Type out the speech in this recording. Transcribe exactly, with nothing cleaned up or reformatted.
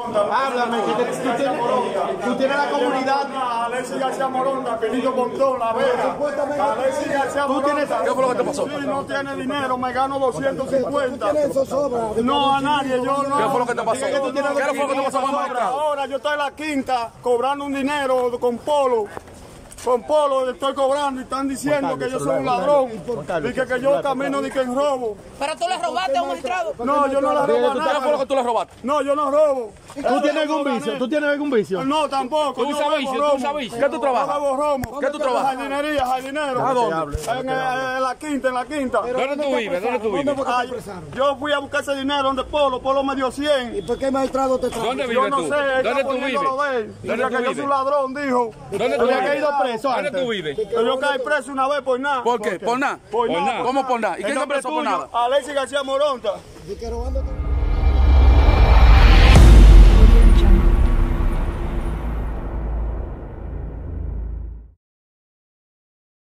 Háblame, que te, tú, tienes, tú tienes la comunidad. Alexis García Moronta, Benito Pontón, La Vega. Alexis García Moronta. ¿Qué fue lo que te pasó? Sí, no tiene dinero, me gano doscientos cincuenta. ¿Tú tienes eso sobra? No, a nadie, yo no. ¿Qué fue lo que te pasó? ¿Qué ¿Qué fue lo que te pasó con el magistrado? Ahora yo estoy en la quinta cobrando un dinero con polo. Con polo le estoy cobrando y están diciendo que yo soy un ladrón y que, que yo camino ni que en robo. ¿Pero tú le robaste a un magistrado? No, yo no le robo a ¿Qué fue lo nada. que tú le robaste? No, yo no robo. ¿Tú tienes algún vicio? ¿Tú tienes algún vicio? No, tampoco. ¿Tú yo sabes bebo vicio? ¿Tú romo. sabes vicio? ¿Qué tú trabajas? Yo bebo romo. ¿Qué tú trabajas? Jardinería, jardinero. ¿A dónde? En, eh, en la quinta, en la quinta. ¿Dónde tú vives? ¿Dónde tú vives? Ah, yo, yo fui a buscar ese dinero donde Polo, Polo me dio cien. ¿Y por qué magistrado te trajo? ¿Dónde Yo vives no tú? sé, él ¿Dónde está tú poniendo vives? lo de él. ¿Dónde Dice tú que yo soy vives? un ladrón, dijo. ¿Dónde tú Había vives? caído preso ¿Dónde antes. tú vives? Que yo caí preso una vez por nada. ¿Por qué? ¿Por nada? Por ¿Por nada. nada? ¿Cómo por nada? ¿Y quién El se nombre preso por tuyo, nada? Alexis García Moronta. ¿Y que robando?